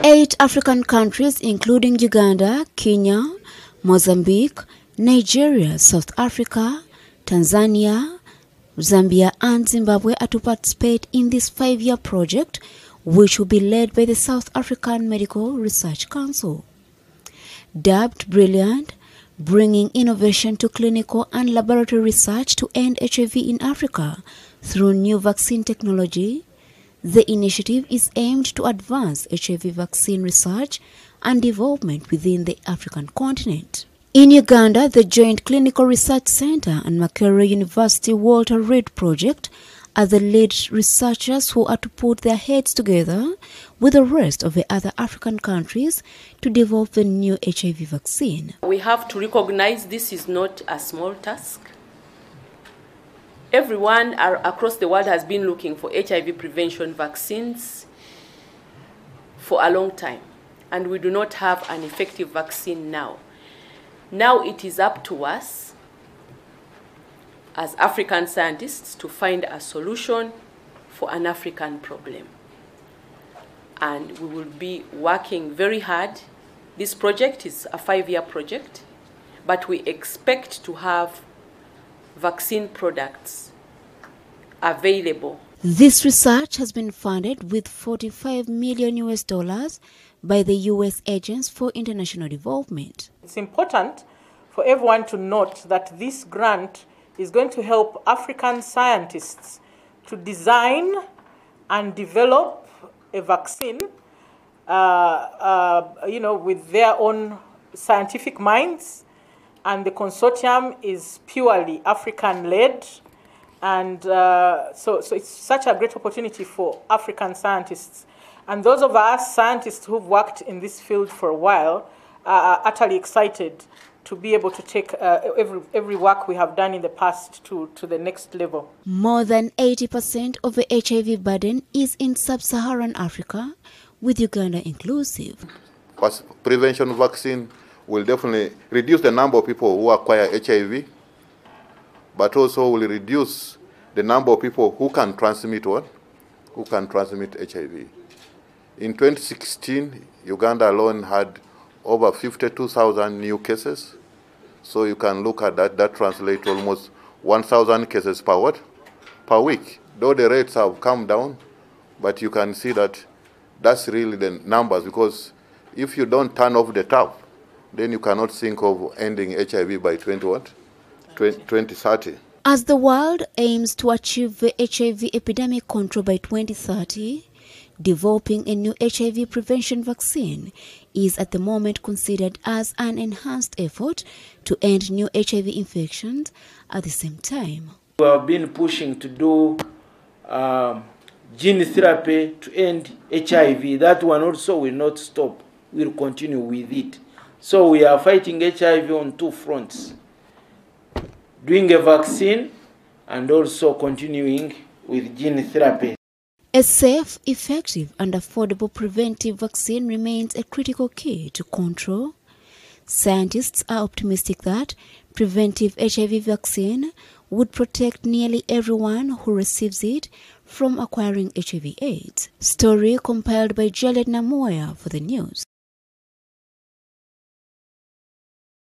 8 African countries, including Uganda, Kenya, Mozambique, Nigeria, South Africa, Tanzania, Zambia and Zimbabwe are to participate in this 5-year project, which will be led by the South African Medical Research Council. Dubbed Brilliant, bringing innovation to clinical and laboratory research to end HIV in Africa through new vaccine technology, the initiative is aimed to advance HIV vaccine research and development within the African continent. In Uganda, the Joint Clinical Research Center and Makerere University Walter Reed Project are the lead researchers who are to put their heads together with the rest of the other African countries to develop the new HIV vaccine. We have to recognize this is not a small task. Everyone across the world has been looking for HIV prevention vaccines for a long time, and we do not have an effective vaccine now. Now it is up to us as African scientists to find a solution for an African problem. And we will be working very hard. This project is a 5-year project, but we expect to have vaccine products available. This research has been funded with $45 million by the U.S. Agency for International Development. It's important for everyone to note that this grant is going to help African scientists to design and develop a vaccine, with their own scientific minds. And the consortium is purely African-led. And so it's such a great opportunity for African scientists. And those of us scientists who've worked in this field for a while are utterly excited to be able to take every work we have done in the past to the next level. More than 80% of the HIV burden is in sub-Saharan Africa, with Uganda inclusive. Prevention vaccine will definitely reduce the number of people who acquire HIV, but also will reduce the number of people who can transmit HIV. In 2016, Uganda alone had over 52,000 new cases. So you can look at that. That translates almost 1,000 cases per week. Though the rates have come down, but you can see that that's really the numbers, because if you don't turn off the tap, then you cannot think of ending HIV by 2030. As the world aims to achieve the HIV epidemic control by 2030, developing a new HIV prevention vaccine is at the moment considered as an enhanced effort to end new HIV infections at the same time. We have been pushing to do gene therapy to end HIV. That one also will not stop. We'll continue with it. So we are fighting HIV on 2 fronts: doing a vaccine and also continuing with gene therapy. A safe, effective and affordable preventive vaccine remains a critical key to control. Scientists are optimistic that preventive HIV vaccine would protect nearly everyone who receives it from acquiring HIV/AIDS. Story compiled by Jalet Namoya for the news.